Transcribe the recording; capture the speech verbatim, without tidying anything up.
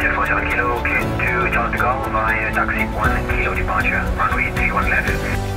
Jet four seven kilo, cleared to Charles de Gaulle via taxi one kilo departure, runway three one left.